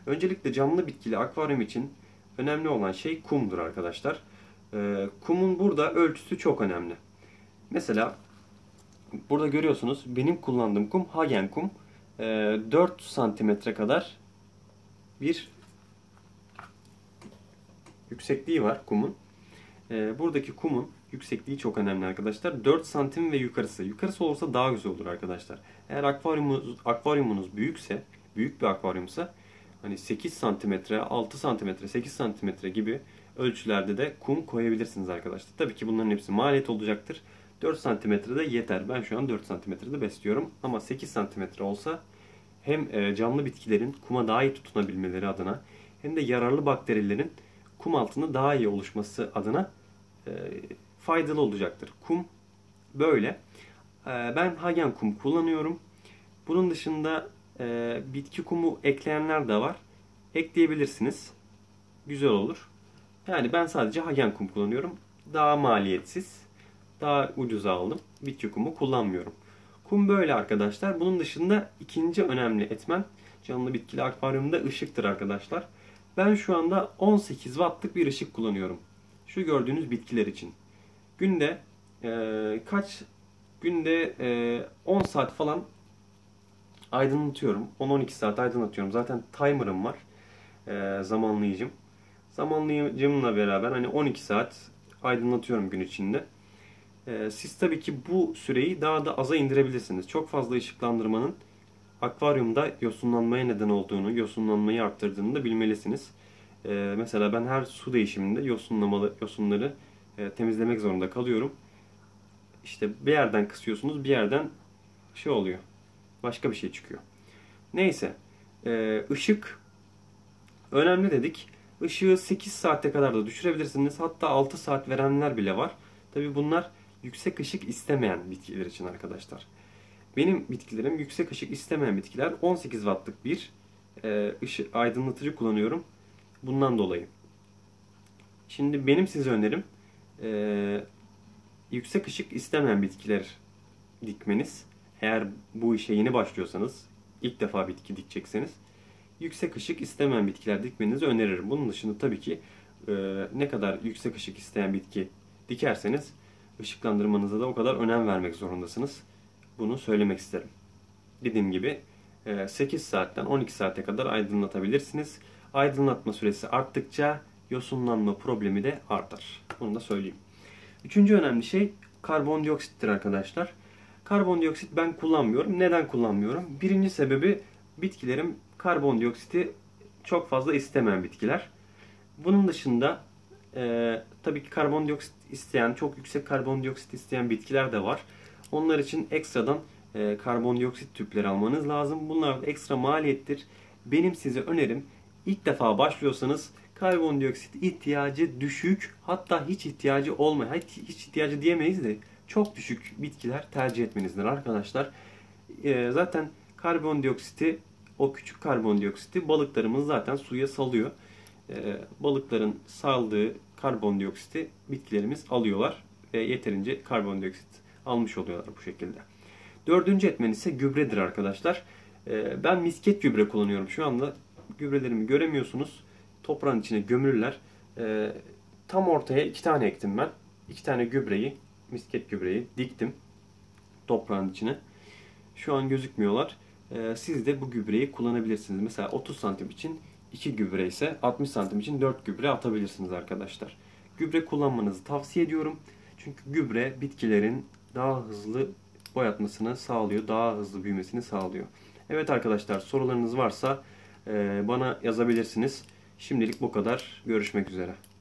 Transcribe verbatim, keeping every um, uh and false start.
Öncelikle canlı bitkili akvaryum için önemli olan şey kumdur arkadaşlar. Ee, kumun burada ölçüsü çok önemli. Mesela burada görüyorsunuz benim kullandığım kum Hagen kum. Ee, dört santimetre kadar bir yüksekliği var kumun. Ee, buradaki kumun yüksekliği çok önemli arkadaşlar. dört santim ve yukarısı. Yukarısı olursa daha güzel olur arkadaşlar. Eğer akvaryumunuz, akvaryumunuz büyükse, büyük bir akvaryumsa hani sekiz santimetre, altı santimetre, sekiz santimetre gibi ölçülerde de kum koyabilirsiniz arkadaşlar. Tabii ki bunların hepsi maliyet olacaktır. dört santimetre de yeter. Ben şu an dört santimetrede besliyorum. Ama sekiz santimetre olsa hem canlı bitkilerin kuma daha iyi tutunabilmeleri adına hem de yararlı bakterilerin kum altında daha iyi oluşması adına e, faydalı olacaktır. Kum böyle. E, ben Hagen kum kullanıyorum. Bunun dışında e, bitki kumu ekleyenler de var. Ekleyebilirsiniz. Güzel olur. Yani ben sadece Hagen kum kullanıyorum. Daha maliyetsiz. Daha ucuza aldım. Bitki kumu kullanmıyorum. Kum böyle arkadaşlar. Bunun dışında ikinci önemli etmen canlı bitkili akvaryumda ışıktır arkadaşlar. Ben şu anda on sekiz wattlık bir ışık kullanıyorum. Şu gördüğünüz bitkiler için. Günde e, kaç günde e, on saat falan aydınlatıyorum. on on iki saat aydınlatıyorum. Zaten timer'ım var. E, zamanlayıcım. Zamanlayıcımla beraber hani on iki saat aydınlatıyorum gün içinde. E, siz tabii ki bu süreyi daha da aza indirebilirsiniz. Çok fazla ışıklandırmanın akvaryumda yosunlanmaya neden olduğunu, yosunlanmayı arttırdığını da bilmelisiniz. Ee, mesela ben her su değişiminde yosunlamalı yosunları e, temizlemek zorunda kalıyorum. İşte bir yerden kısıyorsunuz, bir yerden şey oluyor. Başka bir şey çıkıyor. Neyse, e, ışık önemli dedik. Işığı sekiz saate kadar da düşürebilirsiniz. Hatta altı saat verenler bile var. Tabii bunlar yüksek ışık istemeyen bitkiler için arkadaşlar. Benim bitkilerim yüksek ışık istemeyen bitkiler. on sekiz wattlık bir e, ışık aydınlatıcı kullanıyorum. Bundan dolayı. Şimdi benim size önerim e, yüksek ışık istemeyen bitkiler dikmeniz. Eğer bu işe yeni başlıyorsanız, ilk defa bitki dikecekseniz yüksek ışık istemeyen bitkiler dikmenizi öneririm. Bunun dışında tabii ki e, ne kadar yüksek ışık isteyen bitki dikerseniz ışıklandırmanıza da o kadar önem vermek zorundasınız. Bunu söylemek isterim. Dediğim gibi sekiz saatten on iki saate kadar aydınlatabilirsiniz. Aydınlatma süresi arttıkça yosunlanma problemi de artar. Bunu da söyleyeyim. Üçüncü önemli şey karbondioksittir arkadaşlar. Karbondioksit ben kullanmıyorum. Neden kullanmıyorum? Birinci sebebi bitkilerim karbondioksiti çok fazla istemeyen bitkiler. Bunun dışında e, tabii ki karbondioksit isteyen, çok yüksek karbondioksit isteyen bitkiler de var. Onlar için ekstradan e, karbondioksit tüpleri almanız lazım. Bunlar da ekstra maliyettir. Benim size önerim, ilk defa başlıyorsanız karbondioksit ihtiyacı düşük, hatta hiç ihtiyacı olmayan, hiç, hiç ihtiyacı diyemeyiz de çok düşük bitkiler tercih etmenizdir arkadaşlar. E, zaten karbondioksiti, o küçük karbondioksiti balıklarımız zaten suya salıyor. E, balıkların saldığı karbondioksiti bitkilerimiz alıyorlar ve yeterince karbondioksit almış oluyorlar bu şekilde. Dördüncü etmen ise gübredir arkadaşlar. E, ben misket gübre kullanıyorum şu anda. Gübrelerimi göremiyorsunuz. Toprağın içine gömülürler. E, tam ortaya iki tane ektim ben. İki tane gübreyi, misket gübreyi diktim toprağın içine. Şu an gözükmüyorlar. E, siz de bu gübreyi kullanabilirsiniz. Mesela otuz santim için iki gübre ise altmış santim için dört gübre atabilirsiniz arkadaşlar. Gübre kullanmanızı tavsiye ediyorum. Çünkü gübre bitkilerin daha hızlı boyatmasını sağlıyor, daha hızlı büyümesini sağlıyor. Evet arkadaşlar, sorularınız varsa bana yazabilirsiniz. Şimdilik bu kadar. Görüşmek üzere.